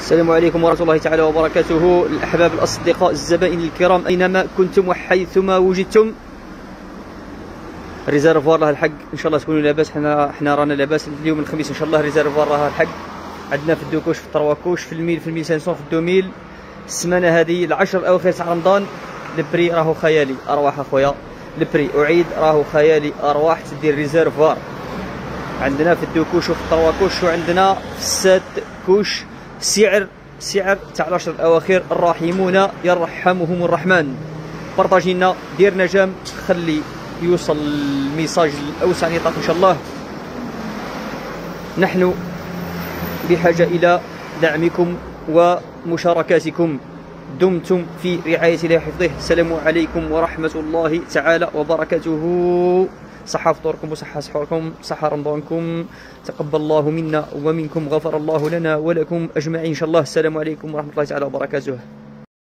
السلام عليكم ورحمة الله تعالى وبركاته. الأحباب الأصدقاء الزبائن الكرام أينما كنتم وحيثما وجدتم، الريزرفوار راه الحق إن شاء الله تكونوا لاباس. حنا رانا لاباس. اليوم الخميس إن شاء الله الريزرفوار راه الحق عندنا في الدوكوش، في الطرواكوش، في الميل، في 1500، في الدوميل. السمانة هذه العشر الأواخر تاع رمضان البري راهو خيالي. أرواح أخويا البري أعيد راهو خيالي. أرواح تدير ريزرفوار عندنا في الدوكوش وفي الطرواكوش، وعندنا في الساد كوش. سعر تاع العشر الاواخر. الراحمون يرحمهم الرحمن. بارطاجينا، ديرنا جام، خلي يوصل الميساج لاوسع نطاق ان شاء الله. نحن بحاجه الى دعمكم ومشاركاتكم. دمتم في رعايه الله وحفظه. السلام عليكم ورحمه الله تعالى وبركاته. صحة فطوركم وصحة سحوركم، صحة رمضانكم، تقبل الله منا ومنكم، غفر الله لنا ولكم أجمعين إن شاء الله. السلام عليكم ورحمة الله تعالى وبركاته.